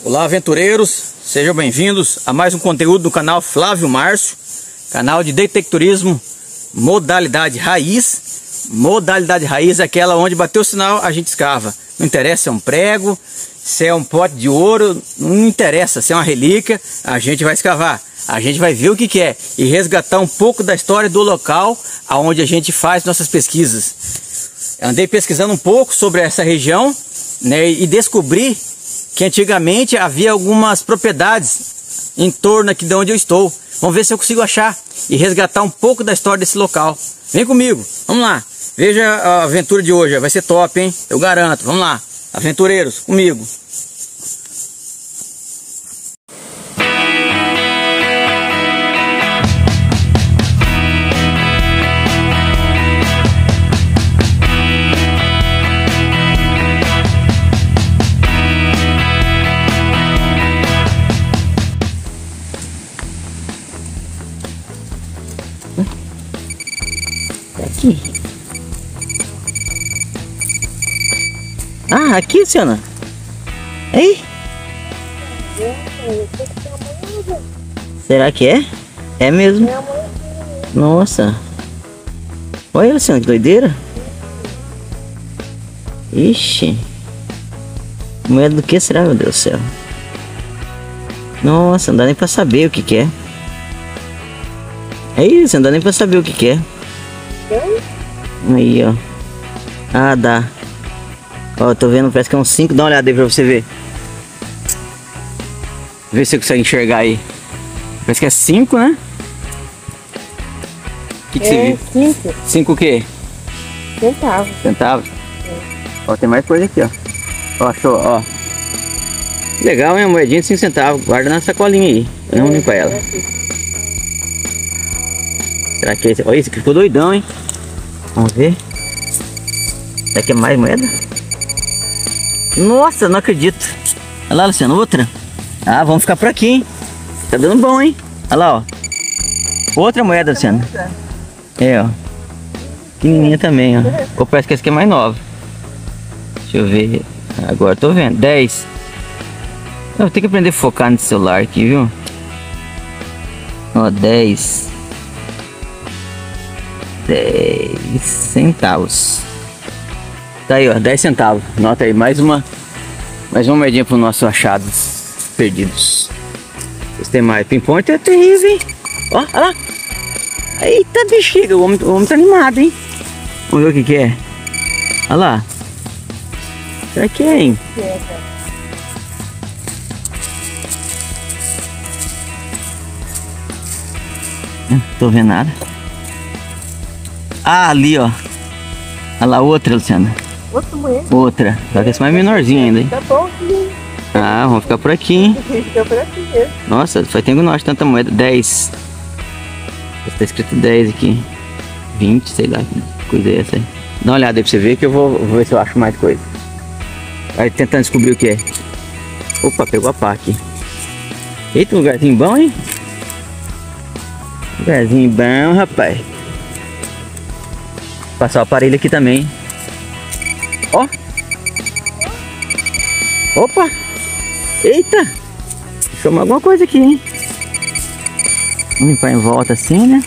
Olá, aventureiros, sejam bem-vindos a mais um conteúdo do canal Flávio Márcio, canal de detectorismo modalidade raiz. Modalidade raiz é aquela onde bateu o sinal, a gente escava. Não interessa se é um prego, se é um pote de ouro, não interessa se é uma relíquia, a gente vai escavar. A gente vai ver o que é e resgatar um pouco da história do local aonde a gente faz nossas pesquisas. Andei pesquisando um pouco sobre essa região, né, e descobri que antigamente havia algumas propriedades em torno aqui de onde eu estou. Vamos ver se eu consigo achar e resgatar um pouco da história desse local. Vem comigo, vamos lá. Veja a aventura de hoje, vai ser top, hein? Eu garanto. Vamos lá, aventureiros, comigo. Aqui. Ah, aqui, Luciana. Ei. Será que é? É mesmo? Nossa. Olha, Luciana, que doideira. Ixi. Moeda do que será, meu Deus do céu? Nossa, não dá nem pra saber o que que é. É isso, não dá nem pra saber o que que é. Aí, ó. Ah, dá. Ó, tô vendo, parece que é um 5. Dá uma olhada aí pra você ver. Vê se você consegue enxergar aí. Parece que é 5, né? O que você viu? 5. 5 o quê? Centavos. Centavos? Ó, tem mais coisa aqui, ó. Ó, achou, ó. Legal, hein? A moedinha de 5 centavos. Guarda na sacolinha aí. Vamos limpar ela. Será que é esse? Olha, esse aqui ficou doidão, hein? Vamos ver. Será que é mais moeda? Nossa, não acredito. Olha lá, Luciano, outra. Ah, vamos ficar por aqui, hein? Tá dando bom, hein? Olha lá, ó. Outra moeda, Luciano. É, ó. Pequenininha também, ó. Ou parece que essa aqui é mais nova. Deixa eu ver. Agora tô vendo. 10. Eu vou ter que aprender a focar nesse celular aqui, viu? Ó, 10 centavos. Tá aí, ó, 10 centavos. Nota aí, mais uma moedinha pro nosso achados perdidos. Vocês tem mais. Pinpoint é terrível, hein? Ó, olha lá. Eita, bexiga, o homem tá animado, hein? Vamos ver o que que é. Olha lá. Será que é, hein? Não tô vendo nada. Ah, ali, ó. Olha lá, outra, Luciana. Outra moeda? Outra. Só que esse mais menorzinho ainda, hein? Tá bom, filho. Ah, vamos ficar por aqui, hein? Fica por aqui mesmo. Nossa, faz tempo que eu não acho tanta moeda. 10. Tá escrito 10 aqui. 20, sei lá, que coisa é essa aí. Dá uma olhada aí pra você ver que eu vou ver se eu acho mais coisa. Vai tentando descobrir o que é. Opa, pegou a pá aqui. Eita, lugarzinho bom, hein? Lugarzinho bom, rapaz. Passar o aparelho aqui também. Ó. Opa. Eita. Chamou alguma coisa aqui, hein? Vamos limpar em volta assim, né?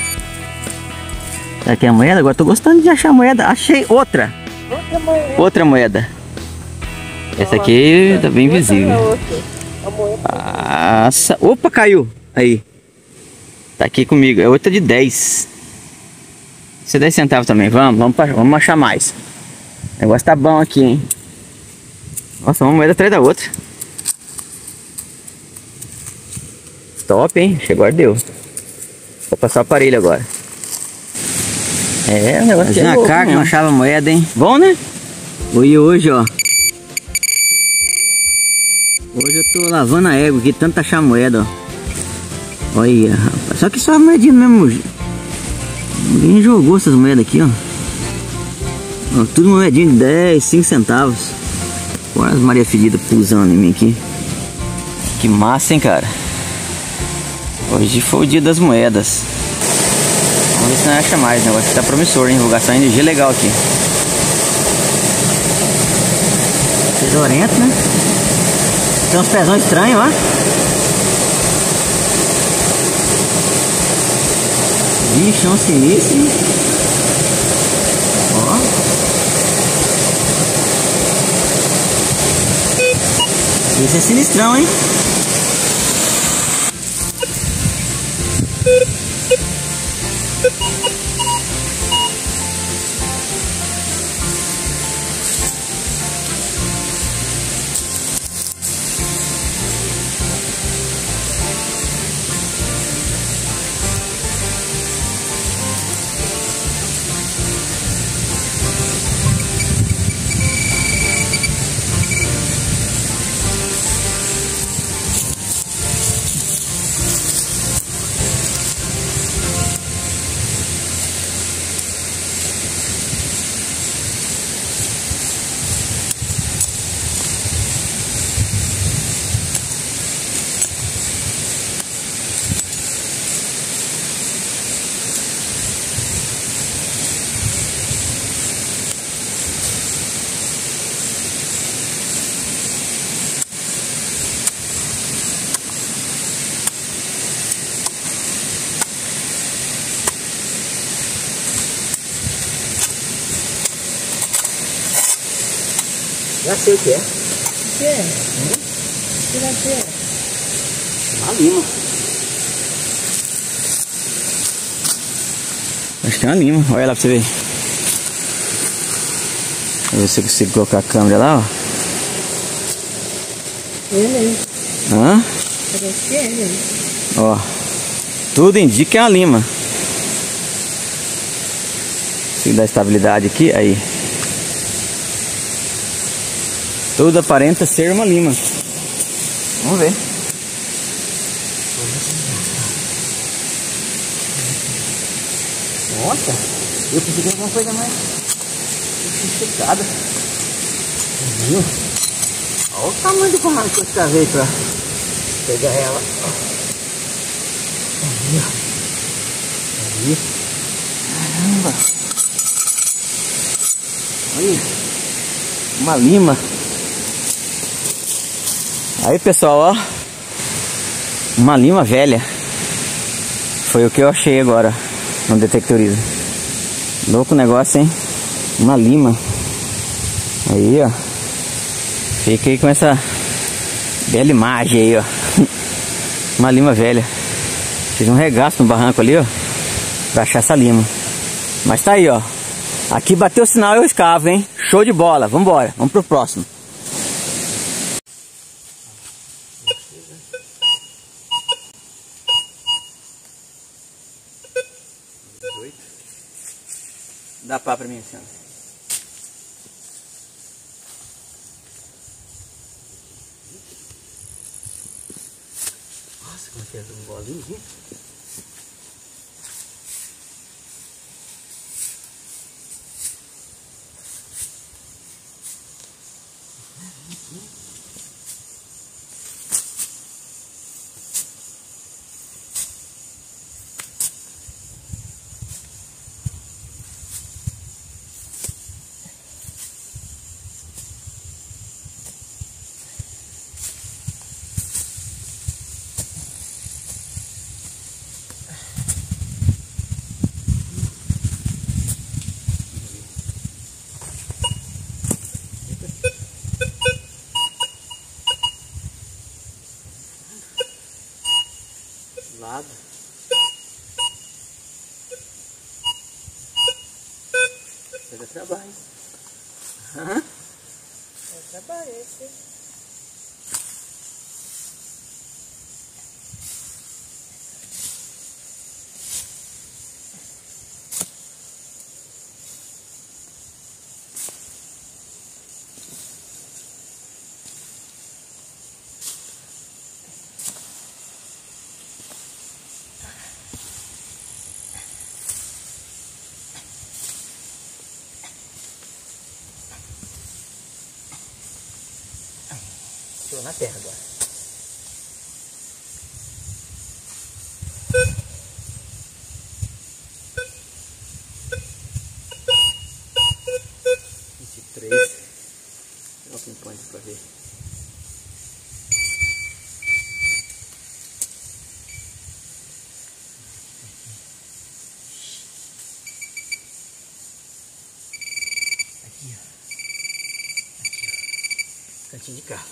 Será que é a moeda? Agora tô gostando de achar a moeda. Achei outra. Outra moeda. Essa aqui tá bem visível. Nossa. Opa, caiu. Aí. Tá aqui comigo. É outra de 10. Isso é 10 centavos também. Vamos achar mais. O negócio tá bom aqui, hein? Nossa, uma moeda atrás da outra. Top, hein? Chegou, deu. Vou passar o aparelho agora. É, o negócio é louco, carga, não achava moeda, hein? Bom, né? Hoje, ó. Hoje eu tô lavando a égua aqui, tanto achar moeda, ó. Olha, rapaz. Só que só a moedinha mesmo. Ninguém jogou essas moedas aqui, ó. Ó, tudo moedinha de 10, 5 centavos. Quase Maria Fedida pulsando em mim aqui. Que massa, hein, cara. Hoje foi o dia das moedas. Vamos ver se não acha mais. O negócio tá promissor, hein. Vou gastar energia legal aqui. Fedorento, né? tem uns pezão estranhos, ó. Bichão sinistro. Ó. Esse é sinistrão, hein? Já sei o que é. O que é? O que vai ser? Uma lima. Acho que é uma lima. Olha lá pra você ver. Deixa eu ver se eu consigo colocar a câmera lá, ó. É mesmo. Hã? Parece que é mesmo. Ó. Tudo indica que é uma lima. Se dá estabilidade aqui, aí. Tudo aparenta ser uma lima. Vamos ver. Nossa, eu pensei que era alguma coisa mais sofisticada. Viu? Olha o tamanho do comando que eu escavei pra pegar ela. Aí. Caramba. Olha. Uma lima. Aí pessoal, ó, uma lima velha. Foi o que eu achei agora no detectorismo. Louco negócio, hein? Uma lima. Aí, ó. Fiquei com essa bela imagem aí, ó. Uma lima velha. Fiz um regaço no barranco ali, ó, pra achar essa lima. Mas tá aí, ó. Aqui bateu o sinal, eu escavo, hein? Show de bola, vambora, vamos pro próximo. Dá pá pra mim, senhora. Nossa, como é que é um bolinho aqui? Lado. Isso é trabalho. Hã? É trabalho esse. Estou na terra agora. Olha o pinpoint pra ver. Cantinho de carro.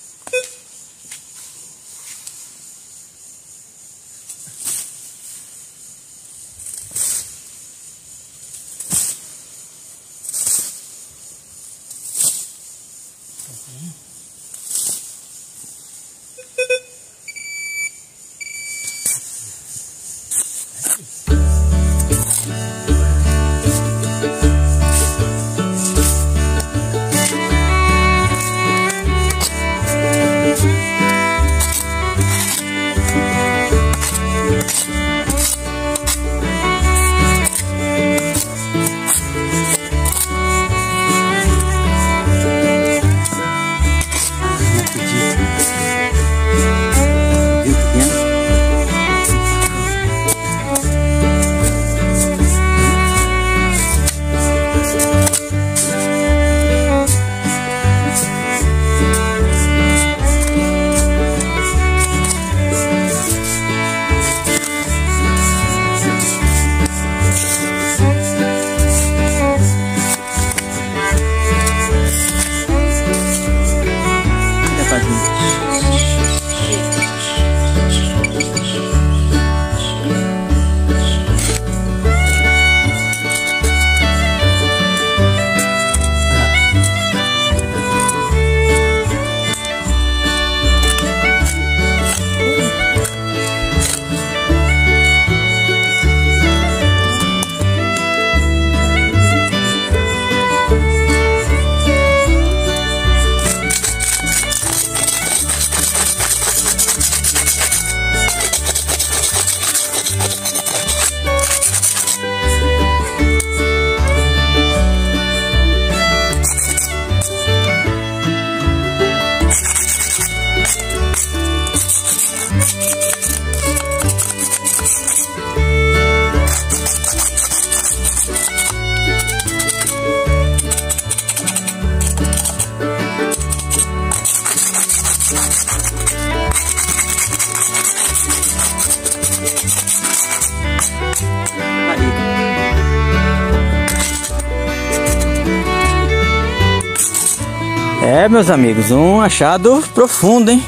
É, meus amigos, um achado profundo, hein?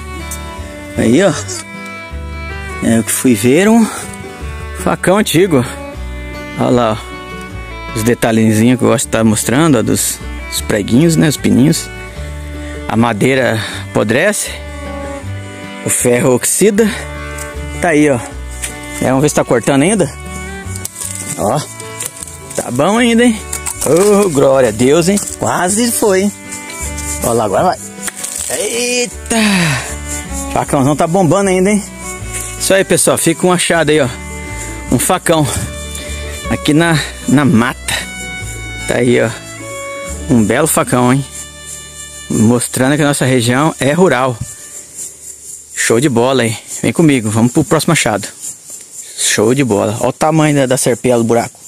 Aí, ó. É o que fui ver, um facão antigo. Olha lá, ó. Os detalhezinhos que eu gosto de estar mostrando, ó, dos preguinhos, né? Os pininhos. A madeira apodrece. O ferro oxida. Tá aí, ó. Vamos ver se tá cortando ainda. Ó. Tá bom ainda, hein? Oh, glória a Deus, hein? Quase foi, hein? Olha lá, agora vai. Eita! Facãozão tá bombando ainda, hein? Isso aí, pessoal. Fica um achado aí, ó. Um facão. Aqui na mata. Tá aí, ó. Um belo facão, hein? Mostrando que a nossa região é rural. Show de bola aí. Vem comigo. Vamos pro próximo achado. Show de bola. Olha o tamanho da serpela do buraco.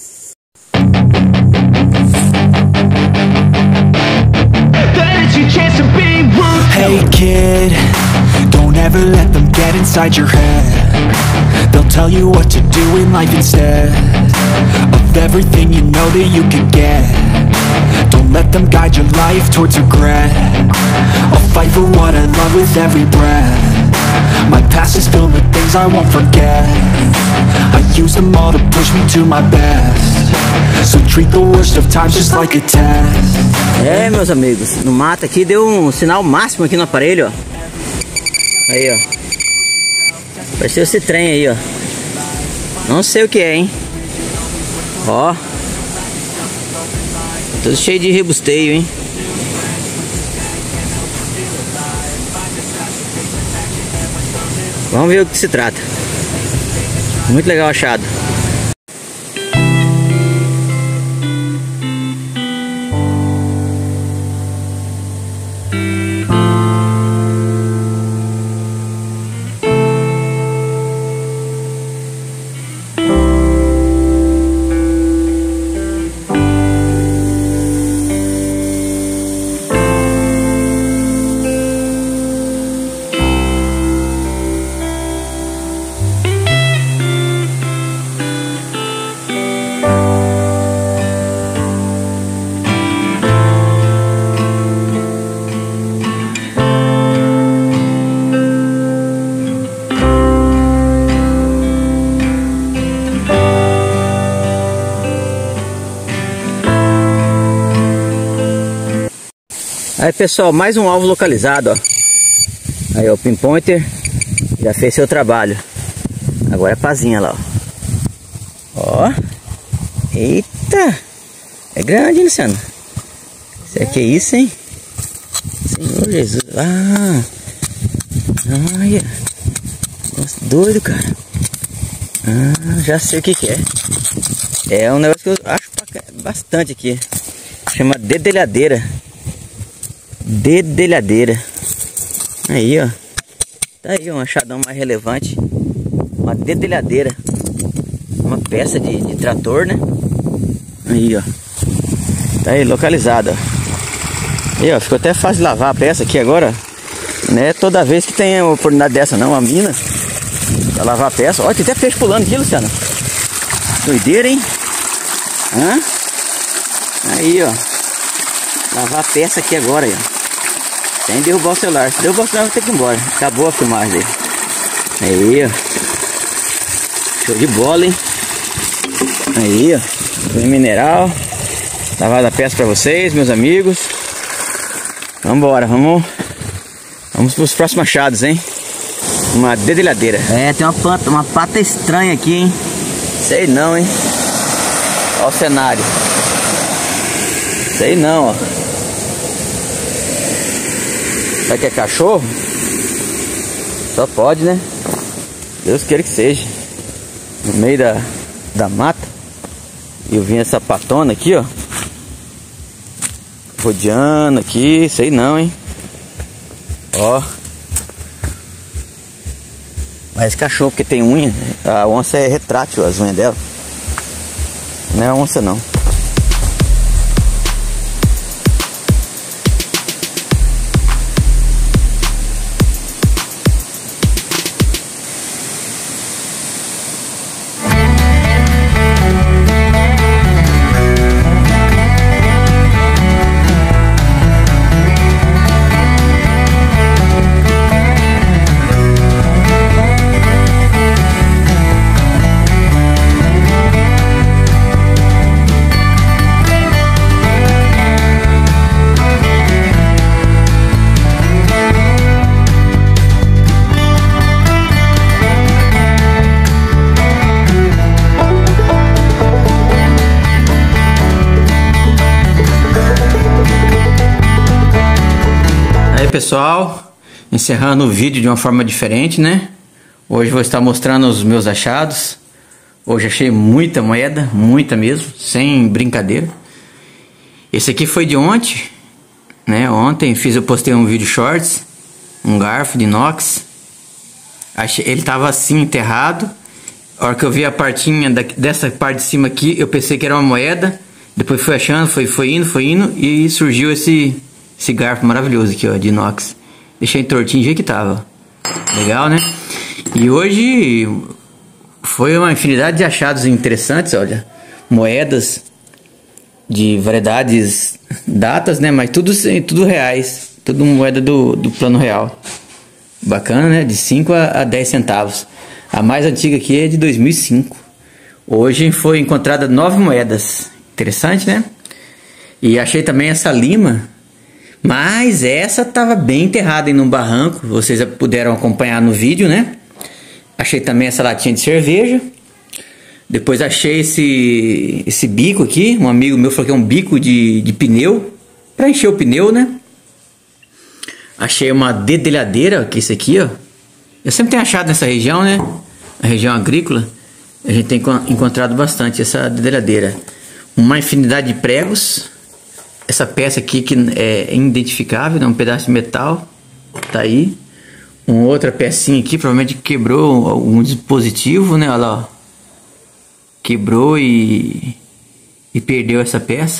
Hey kid, don't ever let them get inside your head. They'll tell you what to do in life instead of everything you know that you could get. Don't let them guide your life towards regret. I'll fight for what I love with every breath. My past is filled with things I won't forget. I use them all to push me to my best. So treat the worst of times just like a test. É, meus amigos, no mato aqui deu um sinal máximo aqui no aparelho, ó. Aí, ó. Apareceu esse trem aí, ó. Não sei o que é, hein. Ó. Tudo cheio de rebusteio, hein. Vamos ver o que se trata. Muito legal achado. Aí pessoal, mais um alvo localizado, ó. Aí ó, o pinpointer já fez seu trabalho. Agora é pazinha lá, ó. Ó. Eita. É grande, hein, Luciano? Isso aqui é isso, hein? Senhor Jesus. Ah. Olha. Nossa, doido, cara. Ah, já sei o que que é. É um negócio que eu acho bastante aqui. Chama dedelhadeira. Dedelhadeira. Aí, ó. Tá aí um achadão mais relevante. Uma dedelhadeira. Uma peça de trator, né? Aí, ó. Tá aí, localizada. Aí, ó. Ficou até fácil de lavar a peça aqui agora. Não é toda vez que tem uma oportunidade dessa, não. A mina. Pra lavar a peça. Ó, tem até peixe pulando aqui, Luciano. Doideira, hein? Hã? Aí, ó. Lavar a peça aqui agora, aí, ó. Sem derrubar o celular. Se derrubar o celular, vai ter que ir embora. Acabou a filmagem dele. Aí, ó. Show de bola, hein? Aí, ó. Banho mineral. Lavada a peça pra vocês, meus amigos. Vambora, vamos pros próximos achados, hein? Uma dedelhadeira. É, tem uma pata estranha aqui, hein? Sei não, hein? Olha o cenário. Sei não, ó. Será que é cachorro? Só pode, né? Deus queira que seja. No meio da mata. E eu vim essa patona aqui, ó. Rodeando aqui. Sei não, hein? Ó. Mas cachorro, porque tem unha. A onça é retrátil, as unhas dela. Não é onça, não. Aí pessoal, encerrando o vídeo de uma forma diferente, né? Hoje vou estar mostrando os meus achados. Hoje achei muita moeda, muita mesmo, sem brincadeira. Esse aqui foi de ontem, né? Ontem eu postei um vídeo shorts, um garfo de inox. Ele tava assim enterrado. A hora que eu vi a partinha dessa parte de cima aqui, eu pensei que era uma moeda. Depois fui achando, foi indo e surgiu esse garfo maravilhoso aqui, ó, de inox. Deixei tortinho do jeito que tava. Legal, né? E hoje foi uma infinidade de achados interessantes, olha. Moedas de variedades, datas, né? Mas tudo reais. Tudo moeda do plano real. Bacana, né? De 5 a 10 centavos. A mais antiga aqui é de 2005. Hoje foi encontrada 9 moedas. Interessante, né? E achei também essa lima. Mas essa estava bem enterrada em um barranco. Vocês puderam acompanhar no vídeo, né? Achei também essa latinha de cerveja. Depois achei esse bico aqui. Um amigo meu falou que é um bico de pneu. Para encher o pneu, né? Achei uma dedelhadeira, que é esse aqui, ó. Eu sempre tenho achado nessa região, né? A região agrícola. A gente tem encontrado bastante essa dedelhadeira. Uma infinidade de pregos. Essa peça aqui que é identificável, né? Um pedaço de metal, tá aí. Uma outra pecinha aqui, provavelmente quebrou algum dispositivo, né? Olha lá, ó. Quebrou e perdeu essa peça.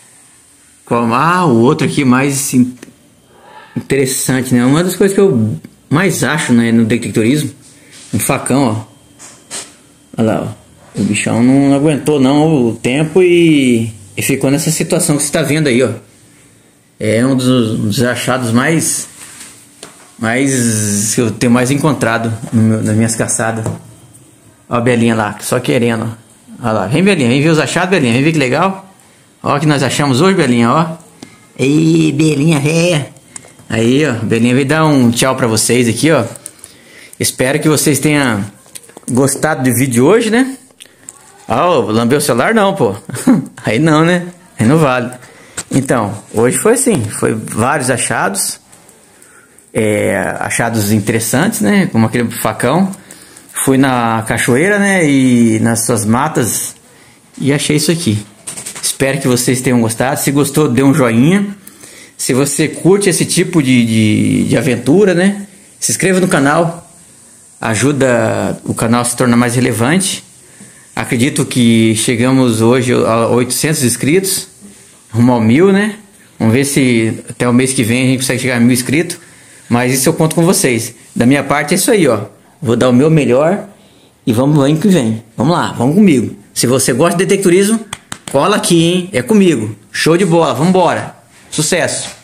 O outro aqui mais interessante, né? Uma das coisas que eu mais acho, né, no detectorismo, um facão, ó. Olha lá, ó. O bichão não aguentou não o tempo e ficou nessa situação que você está vendo aí, ó. É um dos achados mais que eu tenho mais encontrado nas minhas caçadas. Ó a Belinha lá, só querendo, ó. Olha lá, vem Belinha, vem ver os achados, Belinha, vem ver que legal. Ó o que nós achamos hoje, Belinha, ó. Ei, Belinha véia. Aí, ó, Belinha veio dar um tchau pra vocês aqui, ó. Espero que vocês tenham gostado do vídeo de hoje, né? Ah, lambeu o celular não, pô. Aí não, né? Aí não vale. Então, hoje foi assim, foi vários achados. Achados interessantes, né? Como aquele facão. Fui na cachoeira, né? E nas suas matas e achei isso aqui. Espero que vocês tenham gostado. Se gostou, dê um joinha. Se você curte esse tipo de aventura, né? Se inscreva no canal. Ajuda o canal a se tornar mais relevante. Acredito que chegamos hoje a 800 inscritos. Rumo ao 1000, né? Vamos ver se até o mês que vem a gente consegue chegar a 1000 inscritos. Mas isso eu conto com vocês. Da minha parte é isso aí, ó. Vou dar o meu melhor. E vamos ano que vem. Vamos lá, vamos comigo. Se você gosta de detectorismo, cola aqui, hein? É comigo. Show de bola, vamos embora. Sucesso!